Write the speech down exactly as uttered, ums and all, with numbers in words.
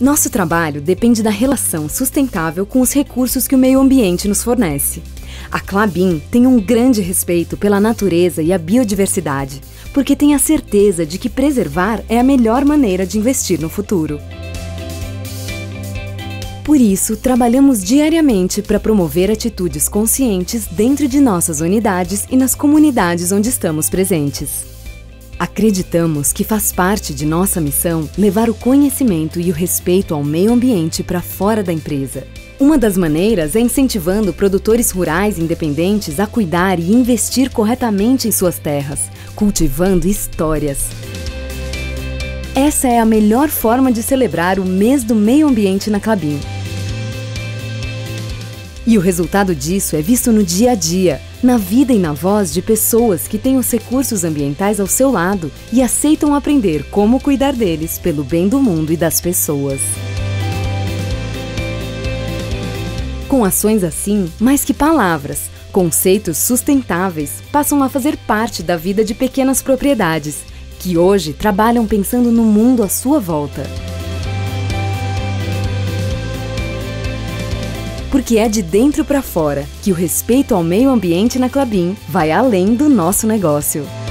Nosso trabalho depende da relação sustentável com os recursos que o meio ambiente nos fornece. A Klabin tem um grande respeito pela natureza e a biodiversidade, porque tem a certeza de que preservar é a melhor maneira de investir no futuro. Por isso, trabalhamos diariamente para promover atitudes conscientes dentro de nossas unidades e nas comunidades onde estamos presentes. Acreditamos que faz parte de nossa missão levar o conhecimento e o respeito ao meio ambiente para fora da empresa. Uma das maneiras é incentivando produtores rurais independentes a cuidar e investir corretamente em suas terras, cultivando histórias. Essa é a melhor forma de celebrar o mês do meio ambiente na Klabin. E o resultado disso é visto no dia a dia, na vida e na voz de pessoas que têm os recursos ambientais ao seu lado e aceitam aprender como cuidar deles pelo bem do mundo e das pessoas. Com ações assim, mais que palavras, conceitos sustentáveis passam a fazer parte da vida de pequenas propriedades, que hoje trabalham pensando no mundo à sua volta. Porque é de dentro para fora que o respeito ao meio ambiente na Klabin vai além do nosso negócio.